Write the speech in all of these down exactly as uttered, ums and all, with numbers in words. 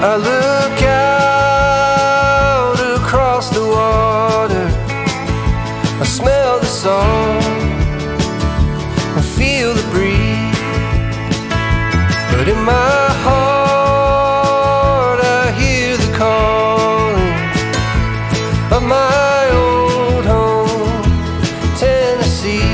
I look out across the water, I smell the salt, I feel the breeze, but in my heart I hear the calling of my old home, Tennessee.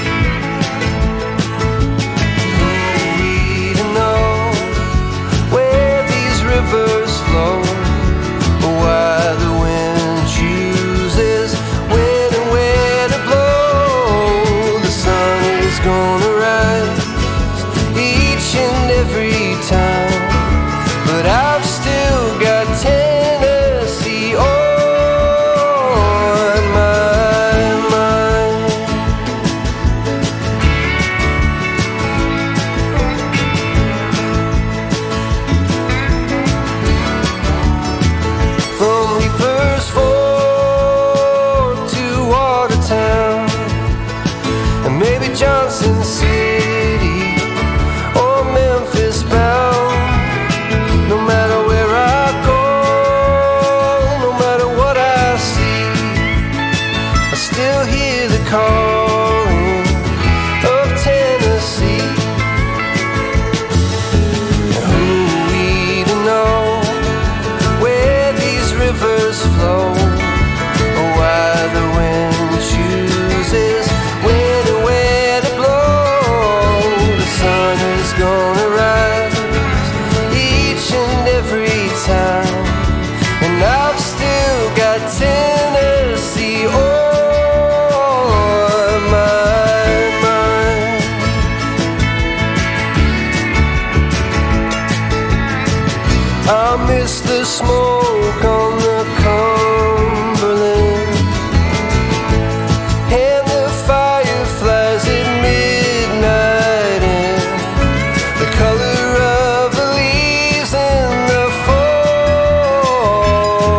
We don't know where these rivers flow, or why the wind chooses when and where to blow. The sun is gonna rise each and every time, but I've still got Tennessee on my mind. From Reaper's Fork to Watertown, and maybe Johnson City or Memphis bound. No matter where I go, no matter what I see, I still hear the calling of Tennessee. And who we to know where these rivers flow, or why the wind chooses when and where to blow. The sun is gonna rise each and every time, and I've still got Tennessee on my mind. I miss the smoke on the Cumberland and the fireflies at midnight, and the color of the leaves in the fall.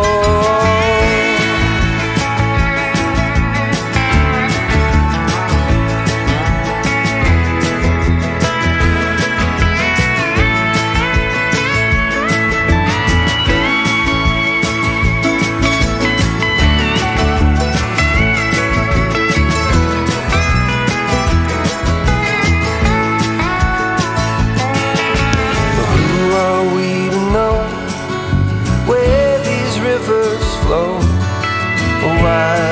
Who are we to know where these rivers flow, or why